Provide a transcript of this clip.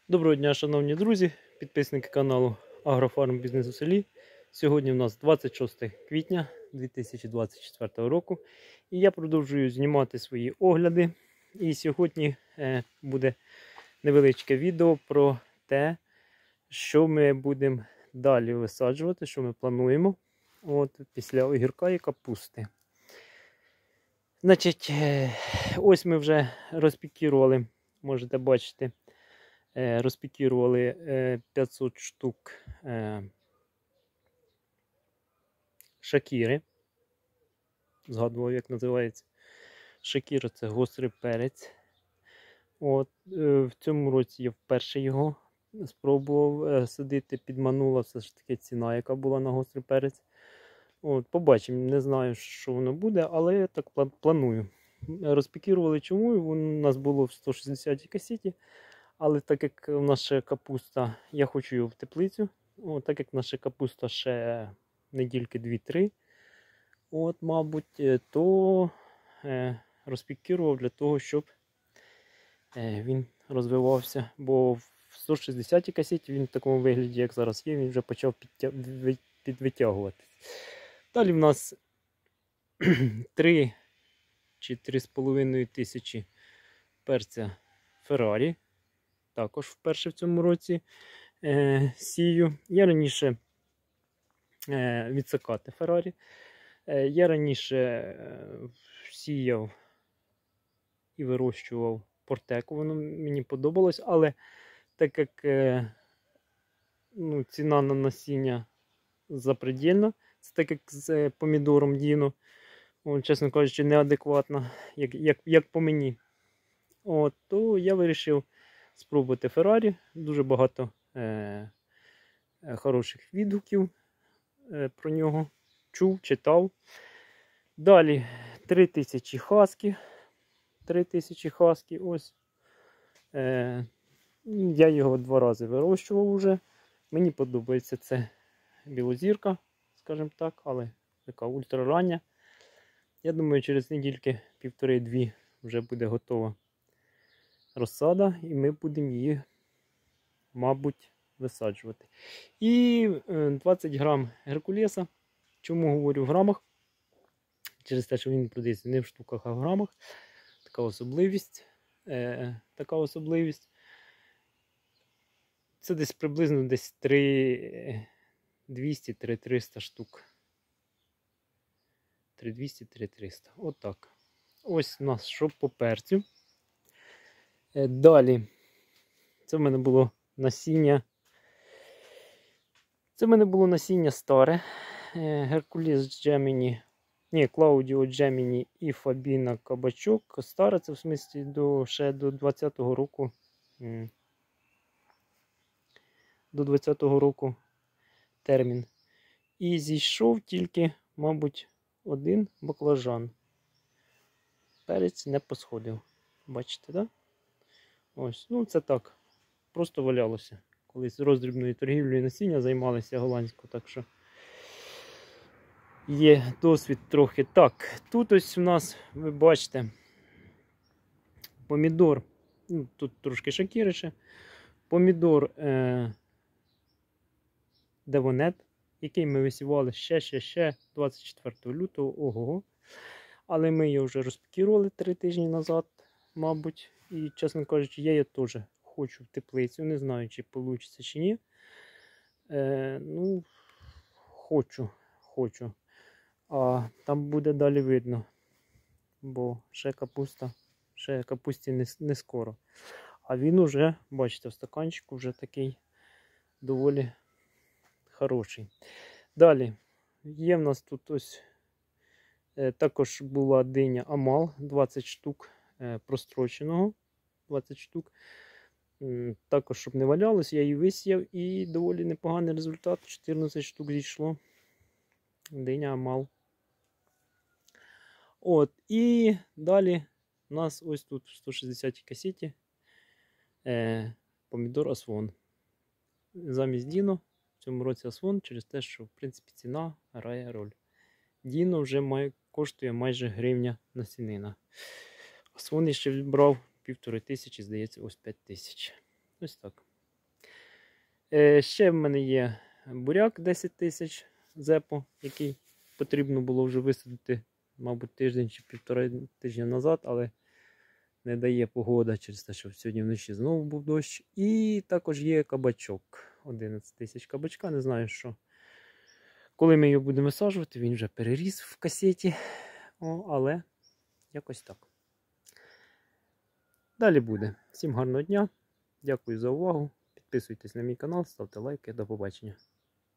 Доброго дня, шановні друзі, підписники каналу Агрофарм Бізнес у селі. Сьогодні у нас 26 квітня 2024 року. І я продовжую знімати свої огляди. І сьогодні буде невеличке відео про те, що ми будемо далі висаджувати, що ми плануємо після огірка і капусти. Значить, ось ми вже розпікірували, можете бачити, розпікірували 500 штук шакіри. Згадував, як називається. Шакіра — це гострий перець. В цьому році я вперше його спробував садити, підманула все ж таки ціна, яка була на гострий перець. Побачимо, не знаю, що воно буде, але я так планую. Розпікірували чому? У нас було в 160 касеті. Але так як наша капуста, я хочу його в теплицю, так як наша капуста ще недільки 2-3, мабуть, то розпікірував для того, щоб він розвивався. Бо в 160 касеті він в такому вигляді, як зараз є, він вже почав підвитягувати. Далі в нас 3 чи 3,5 тисячі перця Феррарі. Також вперше в цьому році сію. Я раніше відсикати Феррарі. Я раніше сіяв і вирощував портеку. Воно мені подобалось, але так як ціна на насіння запредельна, це так як з помідором Діно, чесно кажучи, неадекватна, як по мені. То я вирішив спробувати Феррарі. Дуже багато хороших відгуків про нього чув, читав. Далі 3000 хаски. 3000 хаски. Ось. Я його 2 рази вирощував вже. Мені подобається це білозірка, скажімо так, але така ультрарання. Я думаю, через недільки 1,5-2 вже буде готова розсада, і ми будемо її, мабуть, висаджувати. І 20 грам геркулеса. Чому говорю в грамах? Через те, що він продається не в штуках, а в грамах. Така особливість. Це десь приблизно 3,200-3,300 штук. 3,200-3,300. Отак. Ось у нас що по перцю. Далі, це в мене було насіння. Старе. Геркулес Джеміні, Клаудіо Джеміні і Фабіна Кабачок. Старе, це в смислі ще до 20-го року. До 20-го року термін. І зійшов тільки, мабуть, 1 баклажан. Перець не посходив. Бачите, так? Ось, це так. Просто валялося. Колись роздрібною торгівлею насіння займалися голландською, так що є досвід трохи. Так, тут ось у нас, ви бачите, помідор. Тут трошки шакірише. Помідор Девонет, який ми висівали ще 24 лютого. Ого. Але ми його вже розпікірували 3 тижні назад, мабуть. І, чесно кажучи, я теж хочу в теплицю. Не знаю, чи вийде, чи ні. Хочу. А там буде далі видно. Бо ще капусті не скоро. А він уже, бачите, в стаканчику вже такий доволі хороший. Далі. Є в нас тут ось також була диня Амал, 20 штук простроченого. 20 штук. Також, щоб не валялось, я її висіяв і доволі непоганий результат. 14 штук зійшло. Диня Амал. І далі у нас ось тут в 160 касеті помідор Асвон. Замість Діно в цьому році Асвон, через те, що в принципі ціна грає роль. Діно вже коштує майже гривня насінина. Асвон я ще брав 1500, здається, ось 5000. Ось так. Ще в мене є буряк 10 тисяч зепо, який потрібно було вже висадити, мабуть, тиждень чи півтора тижня назад, але не дає погода через те, що сьогодні вночі знову був дощ. І також є кабачок. 11 тисяч кабачка, не знаю що. Коли ми його будемо висаджувати, він вже переріс в касеті. Але якось так. Далі буде. Всім гарного дня. Дякую за увагу. Підписуйтесь на мій канал, ставте лайки. До побачення.